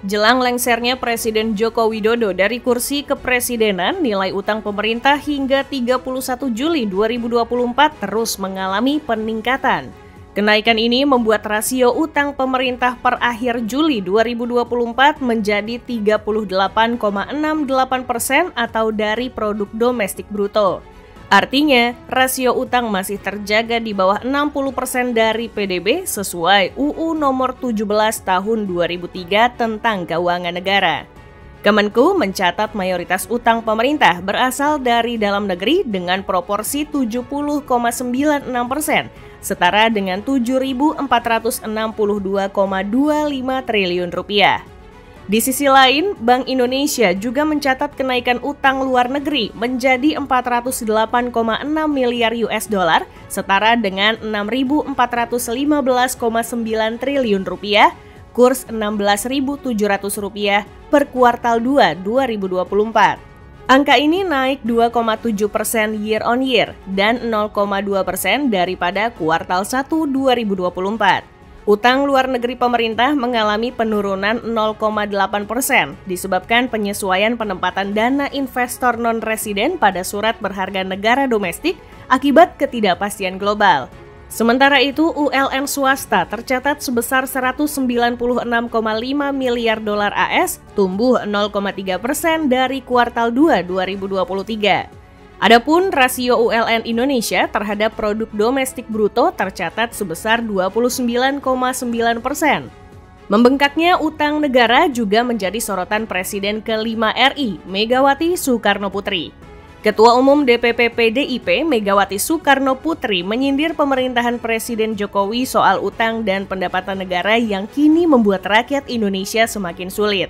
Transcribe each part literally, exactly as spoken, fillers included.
Jelang lengsernya Presiden Joko Widodo dari kursi kepresidenan, nilai utang pemerintah hingga tiga puluh satu Juli dua ribu dua puluh empat terus mengalami peningkatan. Kenaikan ini membuat rasio utang pemerintah per akhir Juli dua ribu dua puluh empat menjadi tiga puluh delapan koma enam delapan persen atau dari produk domestik bruto. Artinya, rasio utang masih terjaga di bawah enam puluh persen dari P D B sesuai U U nomor tujuh belas tahun dua ribu tiga tentang keuangan negara. Kemenku mencatat mayoritas utang pemerintah berasal dari dalam negeri dengan proporsi tujuh puluh koma sembilan enam persen, setara dengan tujuh ribu empat ratus enam puluh dua koma dua lima triliun rupiah. Di sisi lain, Bank Indonesia juga mencatat kenaikan utang luar negeri menjadi empat ratus delapan koma enam miliar U S dollar, setara dengan enam ribu empat ratus lima belas koma sembilan triliun rupiah, kurs enam belas ribu tujuh ratus rupiah per kuartal dua dua ribu dua puluh empat. Angka ini naik dua koma tujuh persen year on year dan nol koma dua persen daripada kuartal satu dua ribu dua puluh empat. Utang luar negeri pemerintah mengalami penurunan nol koma delapan persen disebabkan penyesuaian penempatan dana investor non-residen pada surat berharga negara domestik akibat ketidakpastian global. Sementara itu, U L N swasta tercatat sebesar seratus sembilan puluh enam koma lima miliar dolar A S, tumbuh nol koma tiga persen dari kuartal dua dua ribu dua puluh tiga. Adapun rasio U L N Indonesia terhadap produk domestik bruto tercatat sebesar dua puluh sembilan koma sembilan persen. Membengkaknya utang negara juga menjadi sorotan Presiden kelima R I, Megawati Soekarno Putri. Ketua Umum D P P P D I P, Megawati Soekarno Putri, menyindir pemerintahan Presiden Jokowi soal utang dan pendapatan negara yang kini membuat rakyat Indonesia semakin sulit.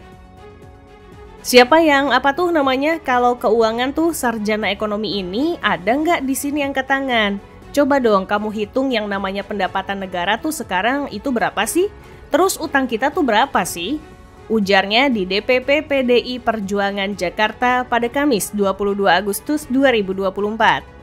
Siapa yang apa tuh namanya kalau keuangan tuh sarjana ekonomi ini ada nggak di sini angkat tangan? Coba dong kamu hitung yang namanya pendapatan negara tuh sekarang itu berapa sih? Terus utang kita tuh berapa sih? Ujarnya di D P P P D I Perjuangan Jakarta pada Kamis dua puluh dua Agustus dua ribu dua puluh empat.